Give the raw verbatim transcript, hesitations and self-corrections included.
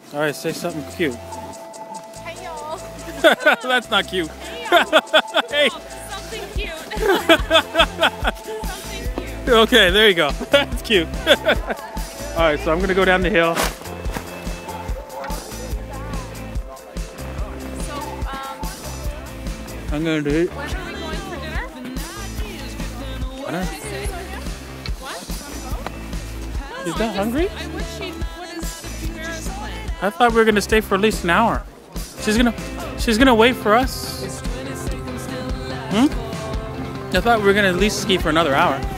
All right, say something cute. Hey y'all. That's not cute. Hey. Hey. Something cute. Something cute. Okay, there you go. That's cute. All right, so I'm gonna go down the hill. So, um, I'm gonna do it. when are we going for dinner? I don't know. What? She's not hungry? I wish she. What is Vera's plan? I thought we were gonna stay for at least an hour. She's gonna, she's gonna wait for us. Hmm? I thought we were gonna at least ski for another hour.